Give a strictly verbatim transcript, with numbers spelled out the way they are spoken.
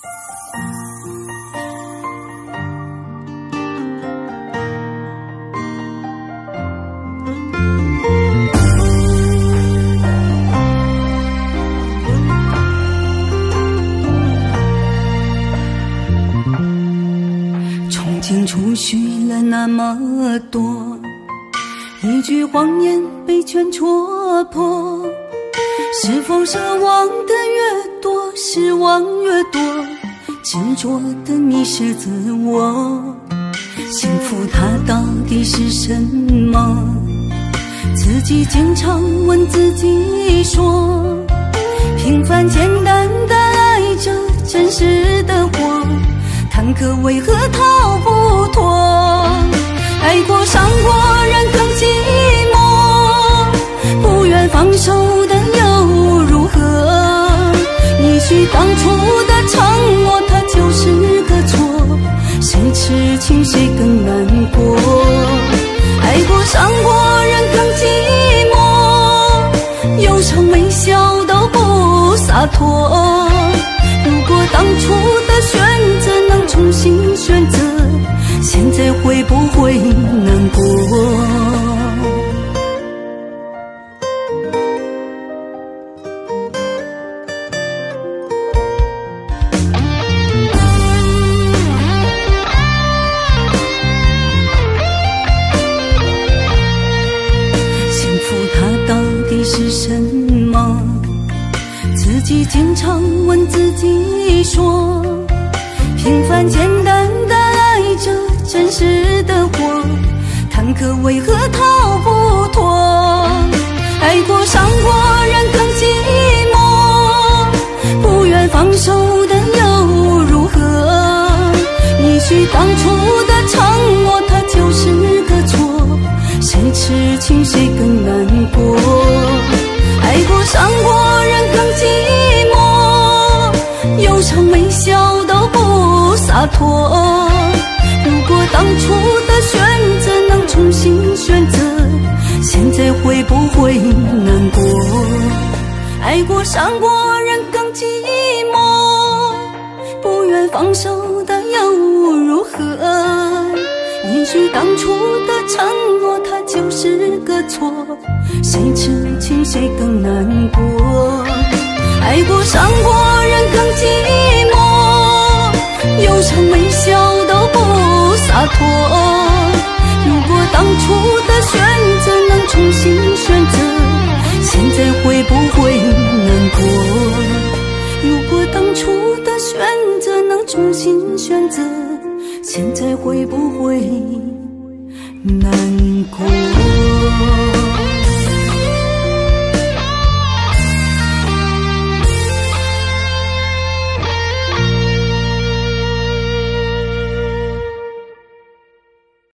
储蓄了那么多，一句谎言被全戳破。是否奢望的越多，失望越多，执着的迷失自我。幸福它到底是什么？自己经常问自己说，平凡简单的爱着，真实的活，坎坷为何逃不脱？爱过伤过人更寂寞，不愿放手的又如何？也许当初的承诺它就是个错，谁痴情谁更难过？爱过伤过人更寂寞，忧伤微笑都不洒脱。如果当初的选择能重新选择，现在会不会难过？幸福它到底是什么？自己经常问自己说，平凡简单的爱着，真实的活，坎坷为何逃不脱？爱过伤过人更寂寞，不愿放手的又如何？也许当初的承诺它就是个错，谁痴情谁更难过？爱过伤过人更寂寞，忧伤微笑都不洒脱。如果当初的选择能重新选择，现在会不会难过？爱过伤过人更寂寞，不愿放手的又如何？也许当初的承诺它就是个错，谁痴情谁更难过？爱过伤过人更寂寞，忧伤微笑都不洒脱。如果当初的选择能重新选择，现在会不会难过？如果当初的选择能重新选择，现在会不会难过？